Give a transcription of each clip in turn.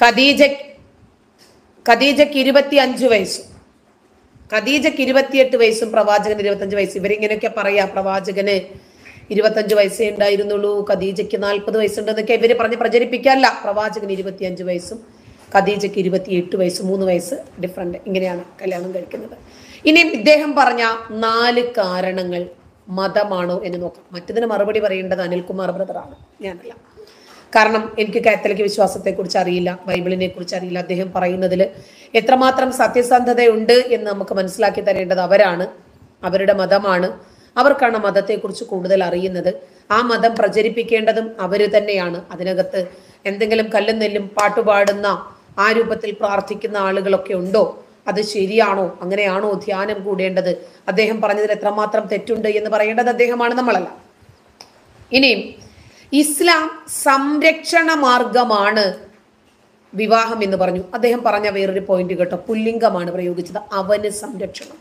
ഖദീജയ്ക്ക് 25 വയസ്സും ഖദീജയ്ക്ക് 28 വയസ്സും പ്രവാചകന് 25 വയസ്സ്. ഇവരിങ്ങനെയൊക്കെ പറയാ, പ്രവാചകന് 25 വയസ്സേ ഉണ്ടായിരുന്നുള്ളൂ, ഖദീജയ്ക്ക് 40 വയസ്സുണ്ടെന്നൊക്കെ ഇവര് പറഞ്ഞ് പ്രചരിപ്പിക്കാനല്ല. പ്രവാചകന് 25 വയസ്സും ഖദീജയ്ക്ക് 28 വയസ്സും, 3 വയസ്സ് ഡിഫറൻറ്റ്. ഇങ്ങനെയാണ് കല്യാണം കഴിക്കുന്നത്. ഇനി ഇദ്ദേഹം പറഞ്ഞ 4 കാരണങ്ങൾ മതമാണോ എന്ന് നോക്കാം. മറ്റതിന് മറുപടി പറയേണ്ടത് അനിൽകുമാർ ബ്രദറാണ്, ഞാനല്ല. കാരണം എനിക്ക് കാത്തലിക് വിശ്വാസത്തെക്കുറിച്ച് അറിയില്ല, ബൈബിളിനെ കുറിച്ച് അറിയില്ല. അദ്ദേഹം പറയുന്നതിൽ എത്രമാത്രം സത്യസന്ധതയുണ്ട് എന്ന് നമുക്ക് മനസ്സിലാക്കി തരേണ്ടത് അവരാണ്, അവരുടെ മതമാണ്. അവർക്കാണ് മതത്തെക്കുറിച്ച് കൂടുതൽ അറിയുന്നത്. ആ മതം പ്രചരിപ്പിക്കേണ്ടതും അവര് തന്നെയാണ്. അതിനകത്ത് എന്തെങ്കിലും കല്ലും നെല്ലും പാട്ടുപാടുന്ന ആ രൂപത്തിൽ പ്രാർത്ഥിക്കുന്ന ആളുകളൊക്കെ ഉണ്ടോ? അത് ശരിയാണോ? അങ്ങനെയാണോ ധ്യാനം കൂടേണ്ടത്? അദ്ദേഹം പറഞ്ഞതിൽ എത്രമാത്രം തെറ്റുണ്ട് എന്ന് പറയേണ്ടത് അദ്ദേഹമാണ്, നമ്മളല്ല. ഇനിയും ഇസ്ലാം സംരക്ഷണ മാർഗമാണ് വിവാഹം എന്ന് പറഞ്ഞു. അദ്ദേഹം പറഞ്ഞ വേറൊരു പോയിന്റ് കേട്ടോ, പുല്ലിംഗമാണ് പ്രയോഗിച്ചത്. അവന് സംരക്ഷണം.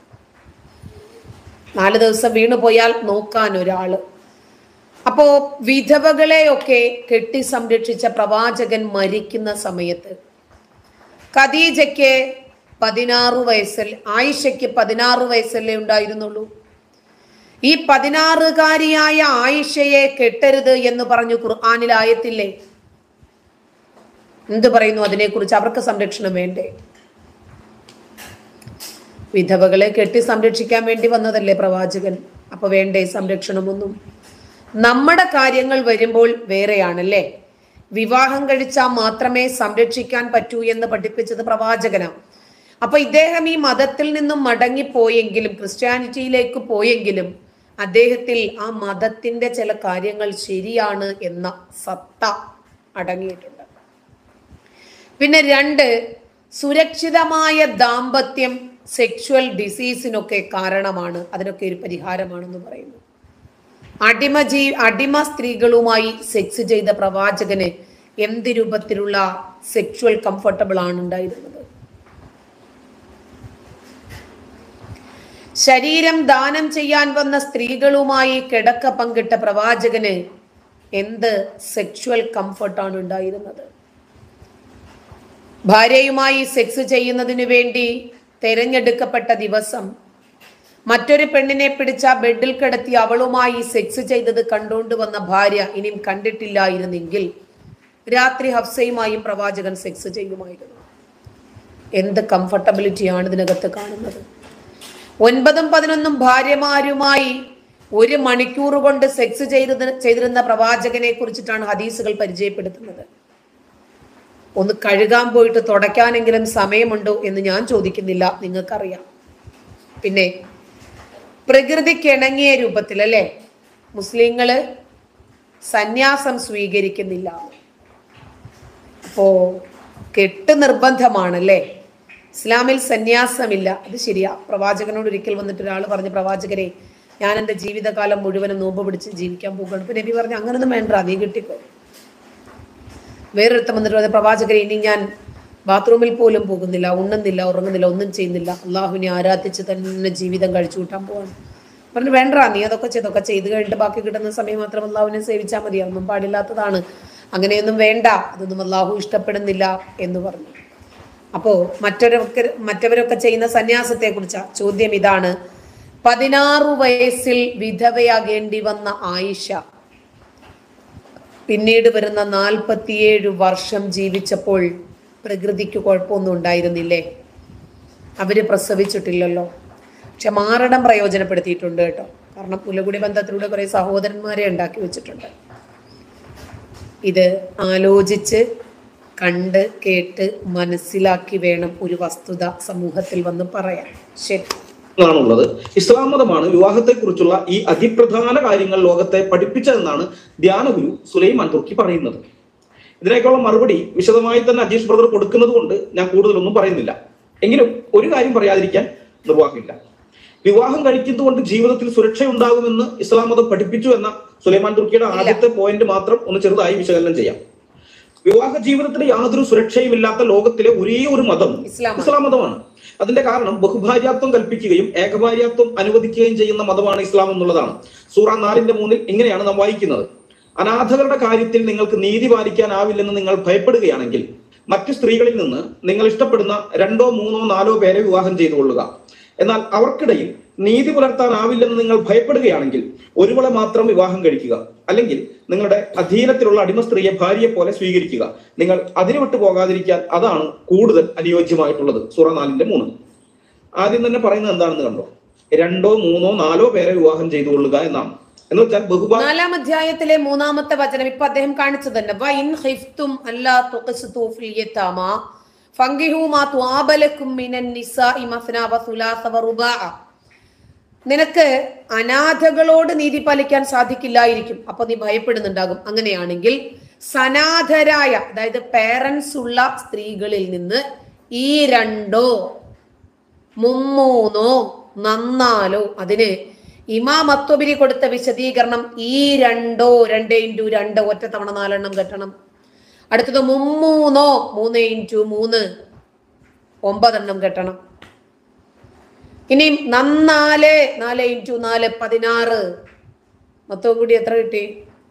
4 ദിവസം വീണുപോയാൽ നോക്കാൻ ഒരാള്. അപ്പോ വിധവകളെയൊക്കെ കെട്ടി സംരക്ഷിച്ച പ്രവാചകൻ മരിക്കുന്ന സമയത്ത് ഖദീജയ്ക്ക് 16 വയസ്സിൽ, ആയിഷയ്ക്ക് 16 വയസ്സല്ലേ ഉണ്ടായിരുന്നുള്ളൂ. ഈ 16-കാരിയായ ആയിഷയെ കെട്ടരുത് എന്ന് പറഞ്ഞു ഖുർആനിൽ ആയത്തില്ലേ? എന്ത് പറയുന്നു അതിനെക്കുറിച്ച്? അവർക്ക് സംരക്ഷണം വേണ്ടേ? വിധവകളെ കെട്ടി സംരക്ഷിക്കാൻ വേണ്ടി വന്നതല്ലേ പ്രവാചകൻ? അപ്പൊ വേണ്ടേ സംരക്ഷണമൊന്നും? നമ്മുടെ കാര്യങ്ങൾ വരുമ്പോൾ വേറെയാണല്ലേ. വിവാഹം കഴിച്ചാൽ മാത്രമേ സംരക്ഷിക്കാൻ പറ്റൂ എന്ന് പഠിപ്പിച്ചത് പ്രവാചകനാണ്. അപ്പൊ ഇദ്ദേഹം ഈ മതത്തിൽ നിന്നും മടങ്ങിപ്പോയെങ്കിലും, ക്രിസ്ത്യാനിറ്റിയിലേക്ക് പോയെങ്കിലും, അദ്ദേഹത്തിൽ ആ മതത്തിന്റെ ചില കാര്യങ്ങൾ ശരിയാണ് എന്ന സത്ത അടങ്ങിയിട്ടുണ്ട്. പിന്നെ 2, സുരക്ഷിതമായ ദാമ്പത്യം സെക്ഷുവൽ ഡിസീസിനൊക്കെ കാരണമാണ്, അതിനൊക്കെ ഒരു പരിഹാരമാണെന്ന് പറയുന്നു. അടിമ സ്ത്രീകളുമായി സെക്സ് ചെയ്ത പ്രവാചകന് എന്ത് രൂപത്തിലുള്ള സെക്ഷുവൽ കംഫർട്ടബിൾ ആണ് ഉണ്ടായിരുന്നത്? ശരീരം ദാനം ചെയ്യാൻ വന്ന സ്ത്രീകളുമായി കിടക്ക പങ്കിട്ട പ്രവാചകന് എന്ത് സെക്ഷുവൽ കംഫർട്ടാണ് ഉണ്ടായിരുന്നത്? ഭാര്യയുമായി സെക്സ് ചെയ്യുന്നതിന് വേണ്ടി തെരഞ്ഞെടുക്കപ്പെട്ട ദിവസം മറ്റൊരു പെണ്ണിനെ പിടിച്ച ബെഡിൽ കിടത്തി അവളുമായി സെക്സ് ചെയ്തത് കണ്ടുകൊണ്ട് വന്ന ഭാര്യ ഇനിയും കണ്ടിട്ടില്ലായിരുന്നെങ്കിൽ രാത്രി ഹഫ്സയുമായും പ്രവാചകൻ സെക്സ് ചെയ്യുമായിരുന്നു. എന്ത് കംഫർട്ടബിലിറ്റിയാണ് ഇതിനകത്ത് കാണുന്നത്? 9ഉം 11ഉം ഭാര്യമാരുമായി 1 മണിക്കൂർ കൊണ്ട് സെക്സ് ചെയ്തിരുന്ന പ്രവാചകനെ കുറിച്ചിട്ടാണ് ഹദീസുകൾ പരിചയപ്പെടുത്തുന്നത്. ഒന്ന് കഴുകാൻ പോയിട്ട് തുടയ്ക്കാനെങ്കിലും സമയമുണ്ടോ എന്ന് ഞാൻ ചോദിക്കുന്നില്ല, നിങ്ങൾക്കറിയാം. പിന്നെ പ്രകൃതിക്കിണങ്ങിയ രൂപത്തിൽ അല്ലേ മുസ്ലിങ്ങള് സന്യാസം സ്വീകരിക്കുന്നില്ല. അപ്പോ കെട്ട് നിർബന്ധമാണല്ലേ. ഇസ്ലാമിൽ സന്യാസമില്ല, അത് ശരിയാ. പ്രവാചകനോട് ഒരിക്കൽ വന്നിട്ട് ഒരാൾ പറഞ്ഞു, പ്രവാചകരെ ഞാൻ എൻ്റെ ജീവിതകാലം മുഴുവനും നോമ്പ് പിടിച്ച് ജീവിക്കാൻ പോകുകയാണ്. ഇപ്പൊ നബി പറഞ്ഞു, അങ്ങനൊന്നും വേണ്ട, നീ കിട്ടിക്കോ. വേറൊരുത്തം വന്നിട്ട് പറഞ്ഞു, പ്രവാചകരെ ഇനി ഞാൻ ബാത്റൂമിൽ പോലും പോകുന്നില്ല, ഉണ്ണുന്നില്ല, ഉറങ്ങുന്നില്ല, ഒന്നും ചെയ്യുന്നില്ല, അള്ളാഹുവിനെ ആരാധിച്ച് തന്നെ ജീവിതം കഴിച്ചു കൂട്ടാൻ പോവാണ്. പറഞ്ഞു, വേണ്ട, നീ അതൊക്കെ ചെയ്ത് കഴിഞ്ഞിട്ട് ബാക്കി കിട്ടുന്ന സമയം മാത്രം അള്ളാഹുവിനെ സേവിച്ചാൽ മതി, അതൊന്നും പാടില്ലാത്തതാണ്, അങ്ങനെയൊന്നും വേണ്ട, അതൊന്നും അള്ളാഹു ഇഷ്ടപ്പെടുന്നില്ല എന്ന് പറഞ്ഞു. അപ്പോ മറ്റവരൊക്കെ ചെയ്യുന്ന സന്യാസത്തെ കുറിച്ച ചോദ്യം ഇതാണ്. 16 വയസ്സിൽ വിധവയാകേണ്ടി വന്ന ആയിഷ പിന്നീട് വരുന്ന 47 വർഷം ജീവിച്ചപ്പോൾ പ്രകൃതിക്ക് കുഴപ്പമൊന്നും ഉണ്ടായിരുന്നില്ലേ? അവര് പ്രസവിച്ചിട്ടില്ലല്ലോ. പക്ഷെ മാരടം പ്രയോജനപ്പെടുത്തിയിട്ടുണ്ട് കേട്ടോ. കാരണം പുലകുടി ബന്ധത്തിലൂടെ കുറെ സഹോദരന്മാരെ ഉണ്ടാക്കി വെച്ചിട്ടുണ്ട്. ഇത് ആലോചിച്ച് കണ്ട് കേട്ട് മനസ്സിലാക്കി വേണം ഒരു വസ്തുത സമൂഹത്തിൽ വന്ന് പറയാൻ. ശരി ുള്ളത് ഇസ്ലാം മതമാണ് വിവാഹത്തെ കുറിച്ചുള്ള ഈ അതിപ്രധാന കാര്യങ്ങൾ ലോകത്തെ പഠിപ്പിച്ചതെന്നാണ് ധ്യാനഗുരു സുലൈമാൻ തുർക്കി പറയുന്നത്. ഇതിനേക്കുള്ള മറുപടി വിശദമായി തന്നെ അജീഷ് ബ്രദർ കൊടുക്കുന്നത് കൊണ്ട് ഞാൻ കൂടുതലൊന്നും പറയുന്നില്ല. എങ്കിലും ഒരു കാര്യം പറയാതിരിക്കാൻ നിർവാഹമില്ല. വിവാഹം കഴിക്കുന്നതുകൊണ്ട് ജീവിതത്തിൽ സുരക്ഷയുണ്ടാകുമെന്ന് ഇസ്ലാം മതം പഠിപ്പിച്ചു എന്ന സുലൈമാൻ തുർക്കിയുടെ ആദ്യത്തെ പോയിന്റ് മാത്രം ഒന്ന് ചെറുതായി വിശകലനം ചെയ്യാം. വിവാഹ ജീവിതത്തിന് യാതൊരു സുരക്ഷയുമില്ലാത്ത ലോകത്തിലെ ഒരേ ഒരു മതം ഇസ്ലാം മതമാണ്. അതിന്റെ കാരണം ബഹുഭാര്യാത്വം കൽപ്പിക്കുകയും ഏകഭാര്യാത്വം അനുവദിക്കുകയും ചെയ്യുന്ന മതമാണ് ഇസ്ലാം എന്നുള്ളതാണ്. സൂറ 4:3 ഇങ്ങനെയാണ് നാം വായിക്കുന്നത്: അനാഥകളുടെ കാര്യത്തിൽ നിങ്ങൾക്ക് നീതി പാലിക്കാനാവില്ലെന്ന് നിങ്ങൾ ഭയപ്പെടുകയാണെങ്കിൽ മറ്റു സ്ത്രീകളിൽ നിന്ന് നിങ്ങൾ ഇഷ്ടപ്പെടുന്ന 2, 3, 4 പേരെ വിവാഹം ചെയ്തു കൊള്ളുക. എന്നാൽ അവർക്കിടയിൽ നീതി പുലർത്താനാവില്ലെന്ന് നിങ്ങൾ ഭയപ്പെടുകയാണെങ്കിൽ ഒരുവളെ മാത്രം വിവാഹം കഴിക്കുക. അല്ലെങ്കിൽ നിങ്ങളുടെ അധീനത്തിലുള്ള അടിമ സ്ത്രീയെ ഭാര്യയെ പോലെ സ്വീകരിക്കുക. നിങ്ങൾ അതിന് വിട്ടു പോകാതിരിക്കാൻ അതാണ് കൂടുതൽ അനുയോജ്യമായിട്ടുള്ളത്. സൂറ 4:3. ആദ്യം തന്നെ പറയുന്നത് എന്താണെന്ന് കണ്ടോ? 2, 3, 4 പേരെ വിവാഹം ചെയ്തു കൊള്ളുക എന്നാണ്. എന്ന് വെച്ചാൽ 4-ാം അധ്യായത്തിലെ 3-ാമത്തെ വചനം ഇപ്പൊ അദ്ദേഹം കാണിച്ചു തന്നെ. വഇൻ ഖിഫ്തും അല്ലാ തുഖ്സിതു ഫിൽ യതാമ ഫൻകിഹു മാ ത്വാബ ലക്കും മിനൻ നിസാഇ മസ്നാ വസുലാസ വറുബാഅ. നിനക്ക് അനാഥകളോട് നീതി പാലിക്കാൻ സാധിക്കില്ലായിരിക്കും, അപ്പൊ നീ ഭയപ്പെടുന്നുണ്ടാകും. അങ്ങനെയാണെങ്കിൽ സനാഥരായ, അതായത് പേരൻസ് ഉള്ള സ്ത്രീകളിൽ നിന്ന് ഈ 2, 3 നന്നാലോ. അതിന് ഇമാം അത്വബരി കൊടുത്ത വിശദീകരണം ഈ 2 2 ഒറ്റ തവണ 4 എണ്ണം കെട്ടണം. അടുത്തത് 3 3 9 എണ്ണം കെട്ടണം. ഇനി 4 4 16 മൊത്തം കൂടി എത്ര കിട്ടി?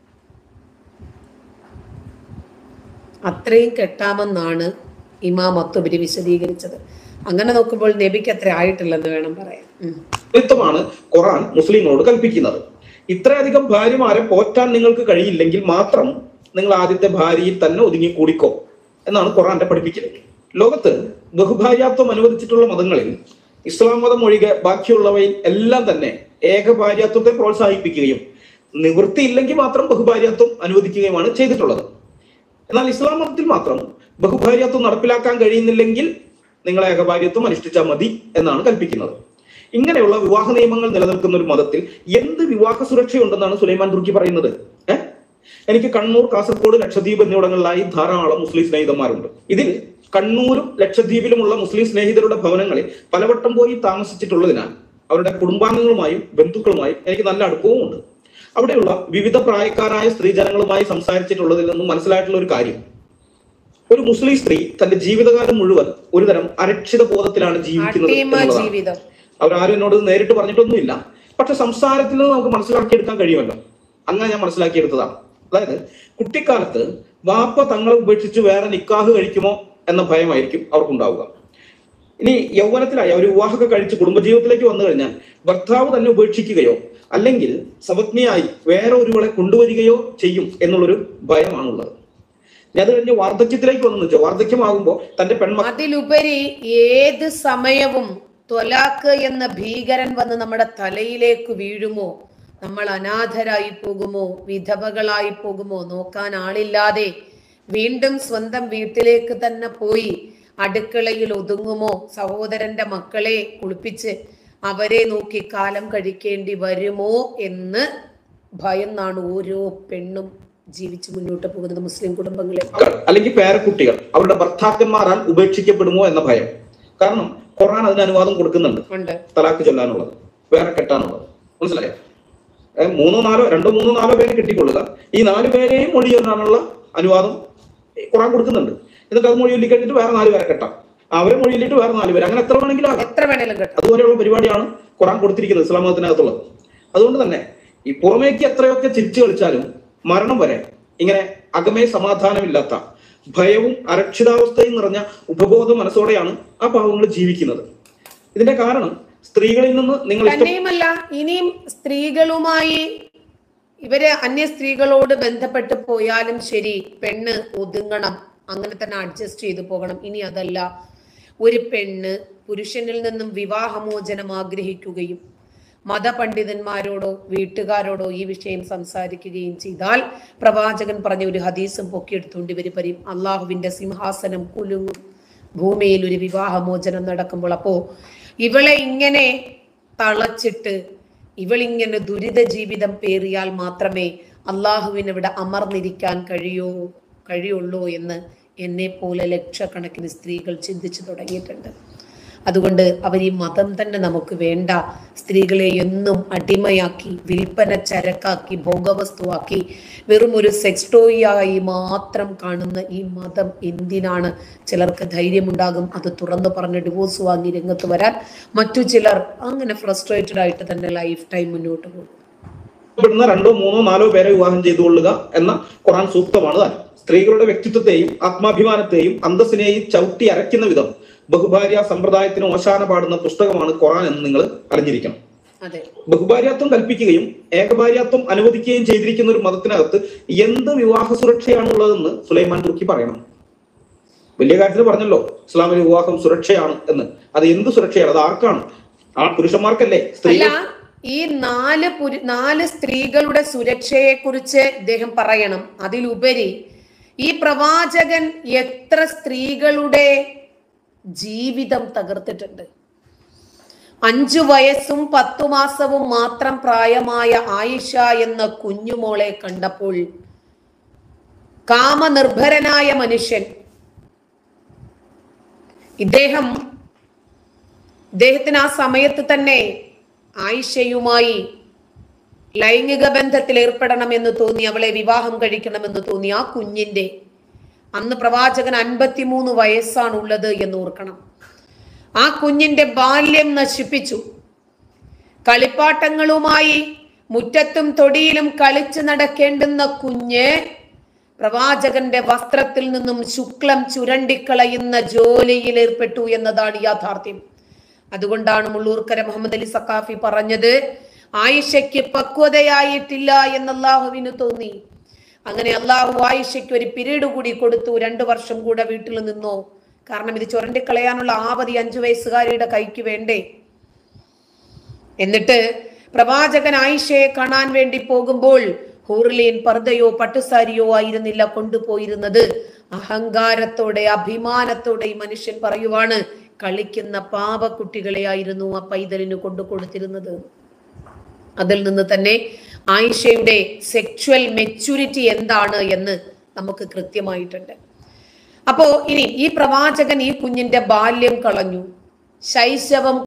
അത്രയും കെട്ടാമെന്നാണ് ഇമാം അത്വബരി വിശദീകരിച്ചത്. അങ്ങനെ നോക്കുമ്പോൾ നബിക്ക് അത്ര ആയിട്ടില്ലെന്ന് വേണം പറയാൻ. ാണ് ഖുർആൻ മുസ്ലിങ്ങളോട് കൽപ്പിക്കുന്നത്. ഇത്രയധികം ഭാര്യമാരെ പോറ്റാൻ നിങ്ങൾക്ക് കഴിയില്ലെങ്കിൽ മാത്രം നിങ്ങൾ ആദ്യത്തെ ഭാര്യയിൽ തന്നെ ഒതുങ്ങിക്കൂടിക്കോ എന്നാണ് ഖുർആന്റെ പഠിപ്പിക്കൽ. ലോകത്ത് ബഹുഭാര്യാത്വം അനുവദിച്ചിട്ടുള്ള മതങ്ങളിൽ ഇസ്ലാം മതം ഒഴികെ ബാക്കിയുള്ളവയിൽ എല്ലാം തന്നെ ഏകഭാര്യാത്വത്തെ പ്രോത്സാഹിപ്പിക്കുകയും നിവൃത്തിയില്ലെങ്കിൽ മാത്രം ബഹുഭാര്യാത്വം അനുവദിക്കുകയുമാണ് ചെയ്തിട്ടുള്ളത്. എന്നാൽ ഇസ്ലാം മതത്തിൽ മാത്രം ബഹുഭാര്യാത്വം നടപ്പിലാക്കാൻ കഴിയുന്നില്ലെങ്കിൽ നിങ്ങൾ ഏകഭാര്യത്വം അനുഷ്ഠിച്ചാൽ മതി എന്നാണ് കൽപ്പിക്കുന്നത്. ഇങ്ങനെയുള്ള വിവാഹ നിയമങ്ങൾ നിലനിൽക്കുന്ന ഒരു മതത്തിൽ എന്ത് വിവാഹ സുരക്ഷയുണ്ടെന്നാണ് സുലൈമാൻ തുർക്കി പറയുന്നത്? എനിക്ക് കണ്ണൂർ, കാസർഗോഡ്, ലക്ഷദ്വീപ് എന്നിവിടങ്ങളിലായി ധാരാളം മുസ്ലിം സ്നേഹിതന്മാരുണ്ട്. ഇതിൽ കണ്ണൂരും ലക്ഷദ്വീപിലുമുള്ള മുസ്ലിം സ്നേഹിതരുടെ ഭവനങ്ങളിൽ പലവട്ടം പോയി താമസിച്ചിട്ടുള്ളതിനാൽ അവരുടെ കുടുംബാംഗങ്ങളുമായും ബന്ധുക്കളുമായും എനിക്ക് നല്ല അടുപ്പവും ഉണ്ട്. അവിടെയുള്ള വിവിധ പ്രായക്കാരായ സ്ത്രീജനങ്ങളുമായി സംസാരിച്ചിട്ടുള്ളതിൽ നിന്നും മനസ്സിലായിട്ടുള്ള ഒരു കാര്യം, ഒരു മുസ്ലിം സ്ത്രീ തന്റെ ജീവിതകാലം മുഴുവൻ ഒരുതരം അരക്ഷിത ബോധത്തിലാണ് ജീവിക്കുന്നത്. അവരാരും എന്നോട് നേരിട്ട് പറഞ്ഞിട്ടൊന്നുമില്ല, പക്ഷെ സംസാരത്തിൽ നിന്ന് നമുക്ക് മനസ്സിലാക്കിയെടുക്കാൻ കഴിയുമല്ലോ. അങ്ങനെ ഞാൻ മനസ്സിലാക്കിയെടുത്തതാണ്. അതായത് കുട്ടിക്കാലത്ത് വാപ്പ തങ്ങളെ ഉപേക്ഷിച്ച് വേറെ നിക്കാഹ് കഴിക്കുമോ എന്ന ഭയമായിരിക്കും അവർക്കുണ്ടാവുക. ഇനി യൗവനത്തിലായി അവർ വിവാഹമൊക്കെ കഴിച്ച് കുടുംബജീവിതത്തിലേക്ക് വന്നു കഴിഞ്ഞാൽ ഭർത്താവ് തന്നെ ഉപേക്ഷിക്കുകയോ അല്ലെങ്കിൽ സപത്നിയായി വേറെ ഒരുവളെ കൊണ്ടുവരികയോ ചെയ്യും എന്നുള്ളൊരു ഭയമാണുള്ളത്. അത് കഴിഞ്ഞ് വാർദ്ധക്യത്തിലേക്ക് വന്നു വെച്ചാൽ വാർദ്ധക്യമാകുമ്പോൾ തന്റെ അതിലുപരി ഏത് സമയവും ത്വലാഖ് എന്ന ഭീകരൻ വന്ന് നമ്മുടെ തലയിലേക്ക് വീഴുമോ, നമ്മൾ അനാഥരായി പോകുമോ, വിധവകളായി പോകുമോ, നോക്കാൻ ആളില്ലാതെ വീണ്ടും സ്വന്തം വീട്ടിലേക്ക് തന്നെ പോയി അടുക്കളയിൽ ഒതുങ്ങുമോ, സഹോദരന്റെ മക്കളെ കുളിപ്പിച്ച് അവരെ നോക്കി കാലം കഴിക്കേണ്ടി വരുമോ എന്ന് ഭയന്നാണ് ഓരോ പെണ്ണും ജീവിച്ച് മുന്നോട്ട് പോകുന്നത് മുസ്ലിം കുടുംബങ്ങളിൽ. അല്ലെങ്കിൽ പേരക്കുട്ടികൾ അവരുടെ ഭർത്താക്കന്മാരാൽ ഉപേക്ഷിക്കപ്പെടുമോ എന്ന ഭയം. കാരണം ഖുർആൻ അതിന് അനുവാദം കൊടുക്കുന്നുണ്ട്, തലാഖ് ചൊല്ലാനുള്ളത്, വേറെ കെട്ടാനുള്ളത്. മനസ്സിലായോ? 2, 3, 4 പേരെ കെട്ടിക്കൊള്ളുക, ഈ 4 പേരെയും മൊഴി ചൊല്ലാനുള്ള അനുവാദം ഖുർആൻ കൊടുക്കുന്നുണ്ട്. എന്നിട്ട് അത് മൊഴി ചൊല്ലിക്കഴിഞ്ഞിട്ട് വേറെ 4 പേരെ കെട്ടാം, അവരെ മൊഴി ചൊല്ലിട്ട് വേറെ 4 പേര്, അങ്ങനെ എത്ര വേണമെങ്കിലും കെട്ടാം. അതുപോലെയുള്ള പരിപാടിയാണ് ഖുർആൻ കൊടുത്തിരിക്കുന്നത് ഇസ്ലാം മതത്തിനകത്തുള്ളത്. അതുകൊണ്ട് തന്നെ ഈ പുറമേക്ക് എത്രയൊക്കെ ചിരിച്ചു കളിച്ചാലും മരണം വരെ ഇങ്ങനെ അകമേ സമാധാനമില്ലാത്ത ഭയവും അരക്ഷിതാവസ്ഥയും നിറഞ്ഞ ഉപബോധ മനസ്സോടെയാണ് ആ പാവങ്ങൾ ജീവിക്കുന്നത്. ഇതിന്റെ കാരണം സ്ത്രീകളിൽ നിന്ന് നിങ്ങൾ തന്നെയുമല്ല, ഇനിയും സ്ത്രീകളുമായി ഇവര് അന്യ സ്ത്രീകളോട് ബന്ധപ്പെട്ട് പോയാലും ശരി പെണ്ണ് ഒതുങ്ങണം, അങ്ങനെ തന്നെ അഡ്ജസ്റ്റ് ചെയ്തു പോകണം. ഇനി അതല്ല, ഒരു പെണ്ണ് പുരുഷനിൽ നിന്നും വിവാഹമോചനം ആഗ്രഹിക്കുകയും മതപണ്ഡിതന്മാരോടോ വീട്ടുകാരോടോ ഈ വിഷയം സംസാരിക്കുകയും ചെയ്താൽ പ്രവാചകൻ പറഞ്ഞ ഒരു ഹദീസും പൊക്കിയെടുത്തുകൊണ്ട് ഇവര് പറയും അള്ളാഹുവിന്റെ സിംഹാസനം കുലുങ്ങും ഭൂമിയിൽ ഒരു വിവാഹമോചനം നടക്കുമ്പോൾ. അപ്പോ ഇവളെ ഇങ്ങനെ തളച്ചിട്ട് ഇവളിങ്ങനെ ദുരിത ജീവിതം പേറിയാൽ മാത്രമേ അള്ളാഹുവിന് ഇവിടെ അമർന്നിരിക്കാൻ കഴിയുള്ളൂ എന്ന് എന്നെ പോലെ ലക്ഷക്കണക്കിന് സ്ത്രീകൾ ചിന്തിച്ചു തുടങ്ങിയിട്ടുണ്ട്. അതുകൊണ്ട് അവർ ഈ മതം തന്നെ നമുക്ക് വേണ്ട, സ്ത്രീകളെ എന്നും അടിമയാക്കി വിൽപ്പന ചരക്കാക്കി ഭോഗവസ്തുവാക്കി വെറും ഒരു സെക്സ് ടോയായി മാത്രം കാണുന്ന ഈ മതം എന്തിനാണ്? ചിലർക്ക് ധൈര്യമുണ്ടാകും അത് തുറന്നു പറഞ്ഞ് ഡിവോഴ്സ് വാങ്ങി രംഗത്ത് വരാൻ, മറ്റു ചിലർ അങ്ങനെ ഫ്രസ്ട്രേറ്റഡ് ആയിട്ട് തന്നെ ലൈഫ് ടൈം മുന്നോട്ട് പോകും. 2, 3, 4 പേരെ വിവാഹം ചെയ്തുകൊള്ളുക എന്ന ഖുർആൻ സൂക്തമാണ് താൻ. സ്ത്രീകളുടെ വ്യക്തിത്വത്തെയും ആത്മാഭിമാനത്തെയും അന്തസ്സിനെയും ചവിട്ടി അരയ്ക്കുന്ന വിധം ബഹുഭാര്യ സമ്പ്രദായത്തിന് ഓശാന പാടുന്ന പുസ്തകമാണ് ഖുർആൻ എന്ന് നിങ്ങൾ അറിഞ്ഞിരിക്കണം. ബഹുഭാര്യാത്വം കൽപ്പിക്കുകയും ഏകഭാര്യാത്വം അനുവദിക്കുകയും ചെയ്തിരിക്കുന്ന ഒരു മതത്തിനകത്ത് എന്ത് വിവാഹ സുരക്ഷയാണുള്ളതെന്ന് സുലൈമാൻ തുർക്കി പറയണം. വലിയ കാര്യത്തിൽ പറഞ്ഞല്ലോ ഇസ്ലാമിലെ വിവാഹം സുരക്ഷയാണ് എന്ന്. അത് എന്ത് സുരക്ഷയാണ്? അത് ആർക്കാണ്? ആ പുരുഷന്മാർക്കല്ലേ? സ്ത്രീകൾ ഈ നാല് സ്ത്രീകളുടെ സുരക്ഷയെ കുറിച്ച് ഇദ്ദേഹം പറയണം. അതിലുപരി ഈ പ്രവാചകൻ എത്ര സ്ത്രീകളുടെ ജീവിതം തകർത്തിട്ടുണ്ട്. 5 വയസ്സും 10 മാസവും മാത്രം പ്രായമായ ആയിഷ എന്ന കുഞ്ഞുമോളെ കണ്ടപ്പോൾ കാമനിർഭരനായ മനുഷ്യൻ ഇദ്ദേഹത്തിന് ആ സമയത്ത് തന്നെ ആയിഷയുമായി ലൈംഗിക ബന്ധത്തിൽ ഏർപ്പെടണമെന്ന് തോന്നി, അവളെ വിവാഹം കഴിക്കണമെന്ന് തോന്നി. ആ കുഞ്ഞിന്റെ അന്ന് പ്രവാചകൻ 53 വയസ്സാണുള്ളത് എന്ന് ഓർക്കണം. ആ കുഞ്ഞിന്റെ ബാല്യം നശിപ്പിച്ചു. കളിപ്പാട്ടങ്ങളുമായി മുറ്റത്തും തൊടിയിലും കളിച്ചു നടക്കേണ്ടുന്ന കുഞ്ഞ് പ്രവാചകന്റെ വസ്ത്രത്തിൽ നിന്നും ശുക്ലം ചുരണ്ടിക്കളയുന്ന ജോലിയിൽ ഏർപ്പെട്ടു എന്നതാണ് യാഥാർത്ഥ്യം. അതുകൊണ്ടാണ് മുള്ളൂർക്കര മുഹമ്മദ് അലി സഖാഫി പറഞ്ഞത്, ആയിഷയ്ക്ക് പക്വതയായിട്ടില്ല എന്ന് അള്ളാഹുവിന് തോന്നി. അങ്ങനെ അള്ളാഹു ആയിഷയ്ക്ക് ഒരു പീരീഡ് കൂടി കൊടുത്തു. 2 വർഷം കൂടെ വീട്ടിൽ നിന്നോ. കാരണം ഇത് ചുരണ്ടിക്കളയാനുള്ള ആവതി 5 വയസ്സുകാരിയുടെ കൈക്ക് വേണ്ടേ. എന്നിട്ട് പ്രവാചകൻ ആയിഷയെ കാണാൻ വേണ്ടി പോകുമ്പോൾ ഹൂർലീൻ പർദ്ദയോ പട്ടുസാരിയോ ആയിരുന്നില്ല കൊണ്ടുപോയിരുന്നത്. അഹങ്കാരത്തോടെ അഭിമാനത്തോടെ ഈ മനുഷ്യൻ പറയുവാണ്, കളിക്കുന്ന പാവക്കുട്ടികളെ ആയിരുന്നു ആ പൈതലിന് കൊണ്ടു കൊടുത്തിരുന്നത്. അതിൽ നിന്ന് തന്നെ ആയിഷയുടെ സെക്ച്വൽ മെച്യൂരിറ്റി എന്താണ് എന്ന് നമുക്ക് കൃത്യമായിട്ടുണ്ട്. അപ്പോ ഇനി ഈ പ്രവാചകൻ ഈ കുഞ്ഞിന്റെ ബാല്യം കളഞ്ഞു, ശൈശവം